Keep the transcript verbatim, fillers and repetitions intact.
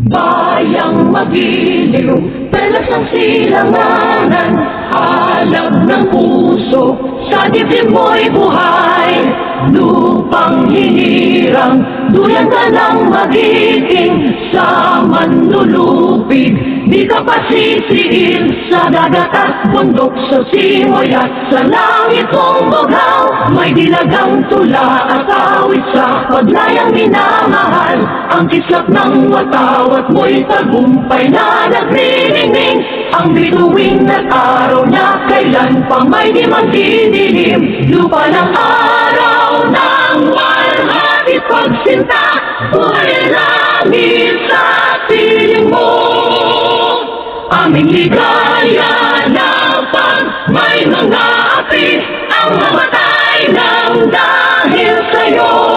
Bayang magiliw, pelas ang silanganan, alab ng puso, sa dibdib mo'y buhay. Lupang hinirang, duyan ka ng magiting, sa manlulupig, di ka pasisiil. Sa dagat at bundok, sa simoy at sa langit kong bughaw, may dilagang tula at awit sa paglayang minamahal. Ang kislap ng wataw at mo'y tagumpay na nagniningning, ang bituin at araw na kailan pa may di magdidilim. Lupa ng araw ng walhati pagsinta, buhay langit sa piling mo. Aming ligaya na pag may mga api, ang mamatay ng dahil sa'yo.